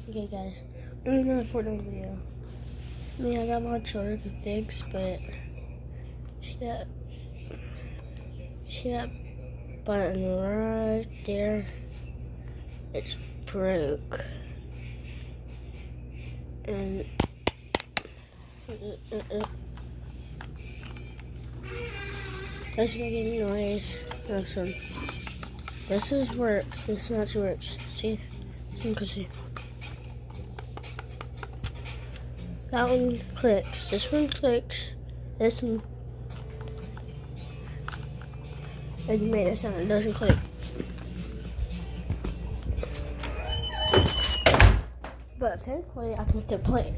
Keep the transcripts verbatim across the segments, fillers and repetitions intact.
Okay, guys, I'm doing another Fortnite video. I mean, I got my controller to fix, but see that, see that button right there? It's broke, and uh, uh, uh, that's making noise. Listen, this is works. This match works. See, you can see. That one clicks. This one clicks. This one. It made a sound. It doesn't click. But thankfully, I can still play.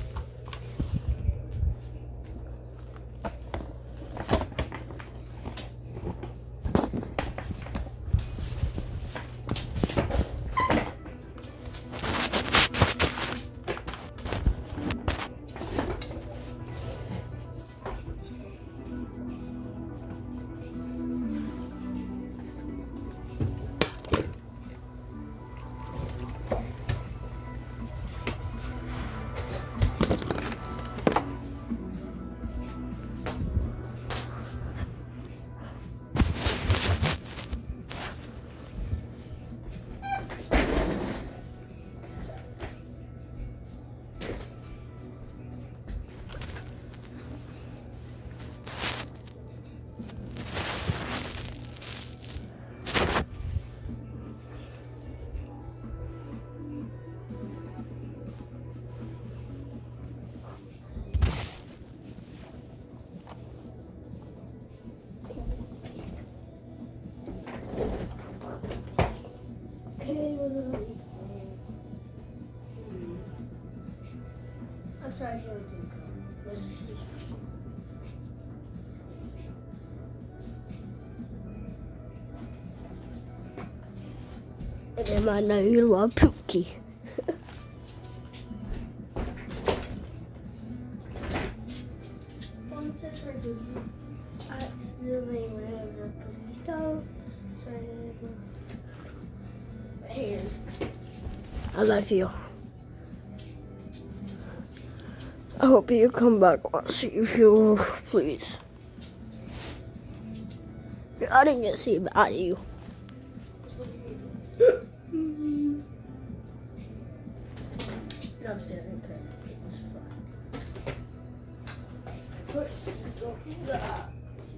I'm sorry, he was doing And then I know you love Pookie. One separate Pookie. I accidentally ran over Pookie stove. Sorry. Here. I love you. I hope you come back once you feel, please. I didn't get to see about you. No, I'm standing okay. It's fine. Let's go that.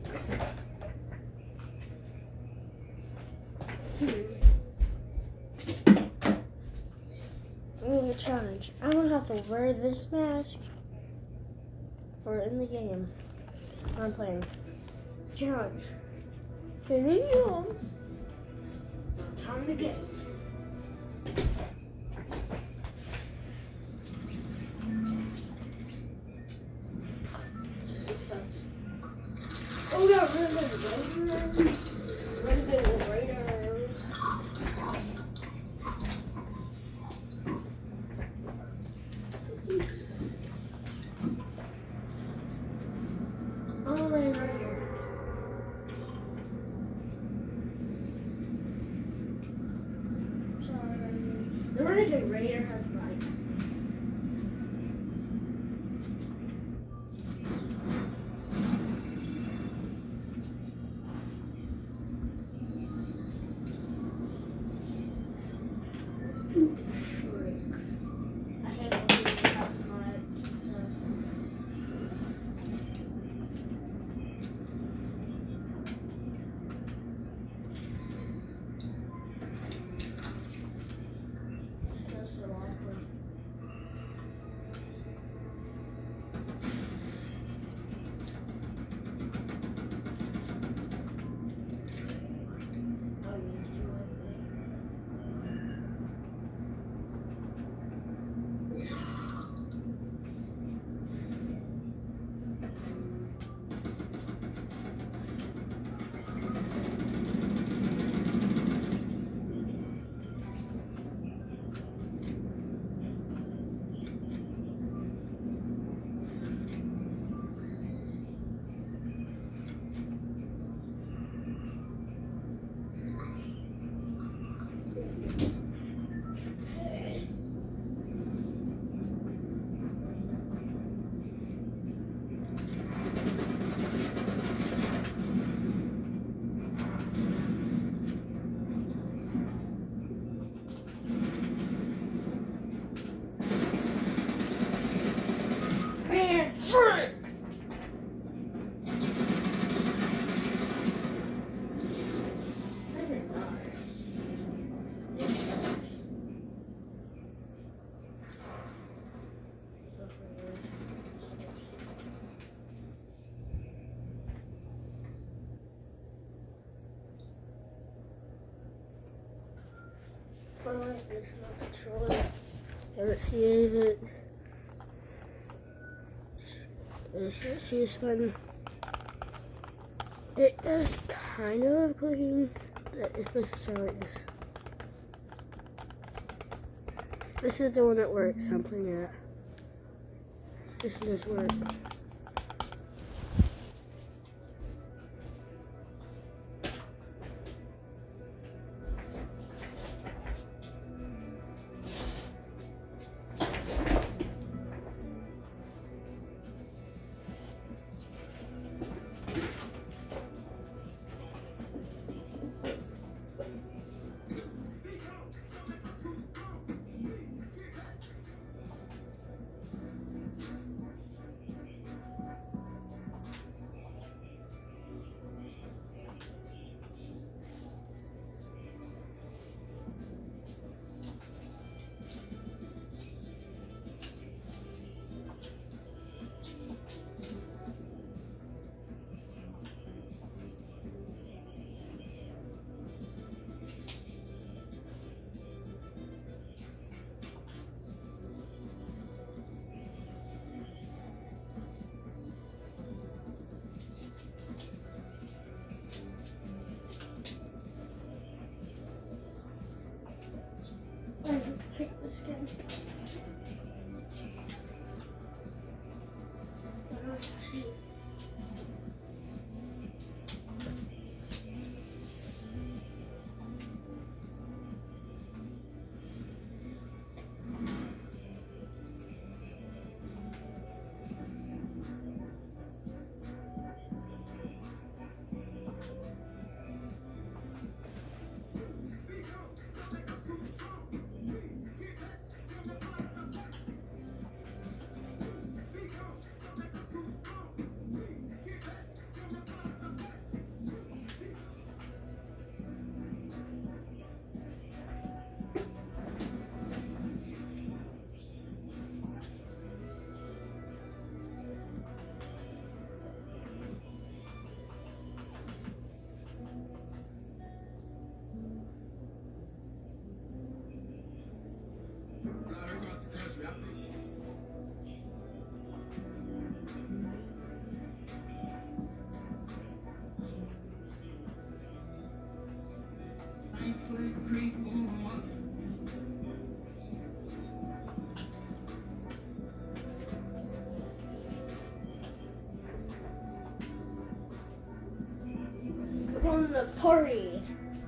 I'm gonna challenge. I'm gonna have to wear this mask for in the game I'm playing. Challenge. Video. Time to get. Oh yeah, we're gonna go. We're gonna go radar. Oh, right here. controller. It's not controller. Let's see it. Let's see this button. It does kind of clicking. It's supposed to sound like this. This is the one that works. I'm playing it. This does work. Kick the skin. We're going to the party.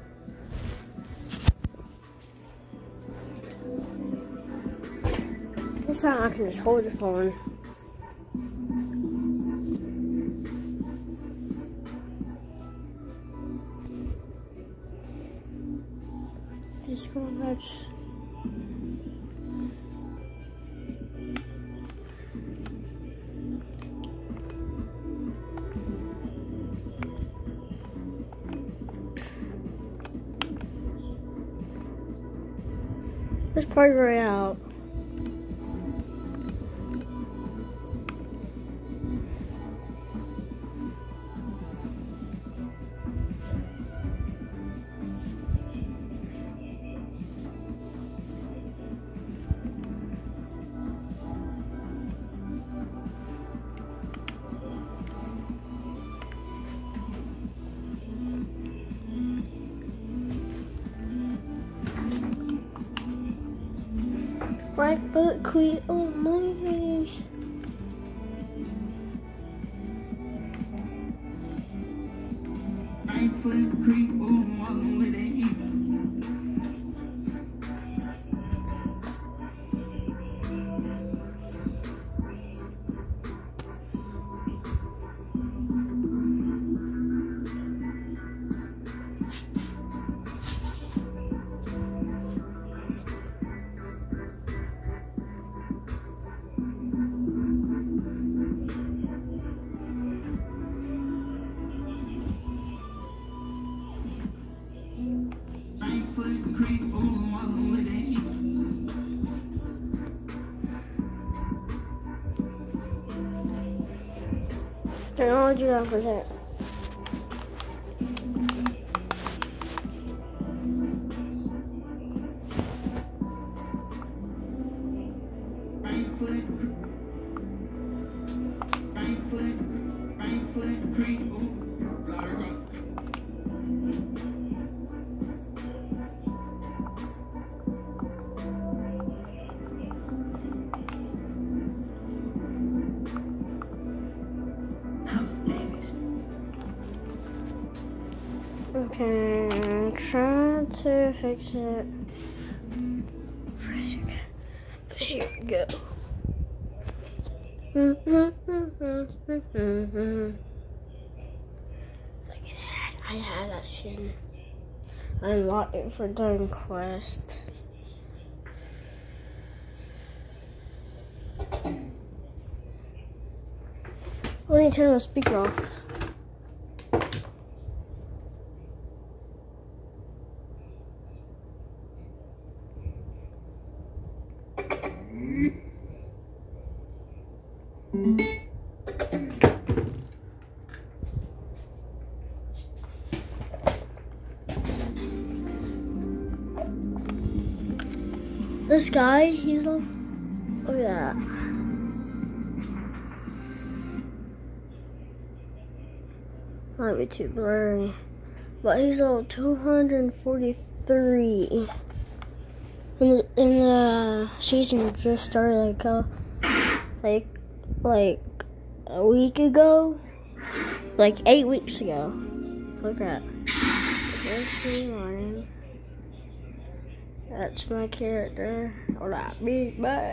This time I can just hold the phone. Just go much. Let's party right out. Right foot queen, oh my. Right foot creep, oh, walking with that heat. Technology represent. Okay, try to fix it. Frick. Here we go. Look at that. I had that skin. I unlocked it for done quest. Why don't you turn the speaker off? This guy, he's off. Look at that. Might be too blurry, but he's level two hundred forty-three. And the, and the season just started like a, like like a week ago, like eight weeks ago. Look at that. First morning. That's my character, or that big butt.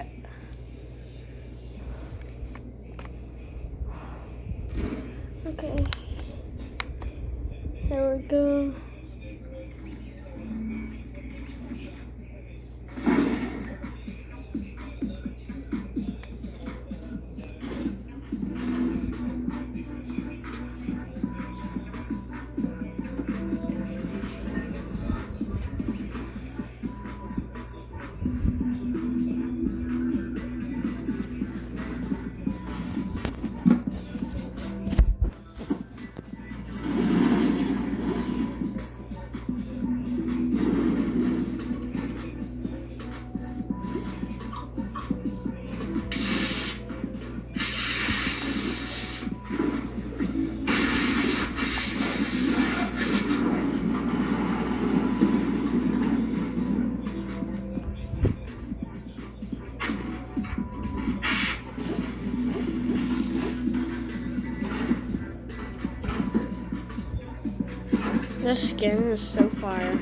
Okay, here we go. This skin is so fire.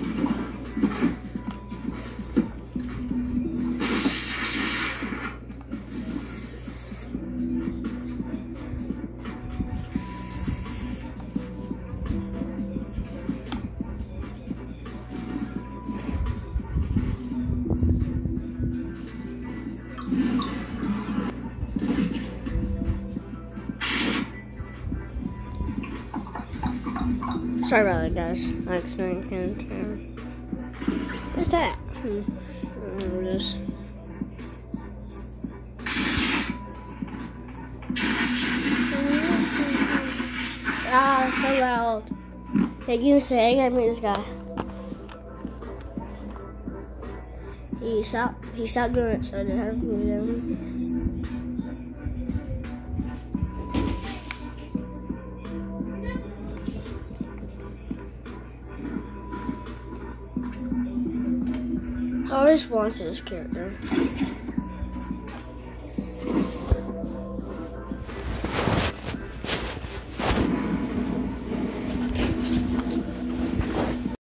Sorry about that, guys. I accidentally canned the camera. What's that? Hmm. I don't know what it is. Ah, it's so loud. Hey, give me a second. I gotta meet this guy. He stopped. He stopped doing it, so I didn't have to meet him. I always wanted this character.